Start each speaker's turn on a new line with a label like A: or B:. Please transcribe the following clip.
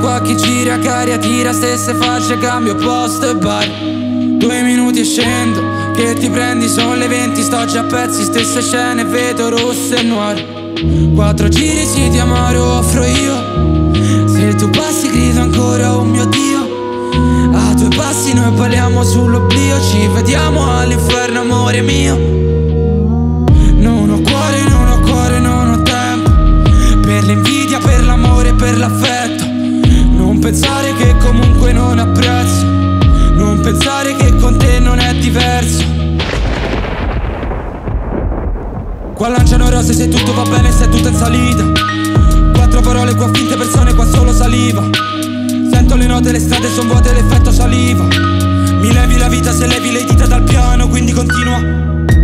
A: qua chi gira, caria, tira, stesse facce, cambio posto e bar. 2 minuti e scendo, che ti prendi, sono le 20, sto già a pezzi, stesse scene, vedo rosse e noir. 4 giri sì di amore offro io, se tu passi grido ancora oh mio Dio. A 2 passi noi parliamo sull'oblio, ci vediamo all'inferno amore mio. Non ho cuore, non ho cuore, non ho tempo per l'invidia, per l'amore, per l'affetto. Non pensare che comunque non apprezzo, non pensare che con te non è diverso. Qua lanciano rose se tutto va bene, se tutto è in salita. 4 parole qua finte persone, qua solo saliva. Sento le note, le strade son vuote, l'effetto saliva. Mi levi la vita se levi le dita dal piano, quindi continua.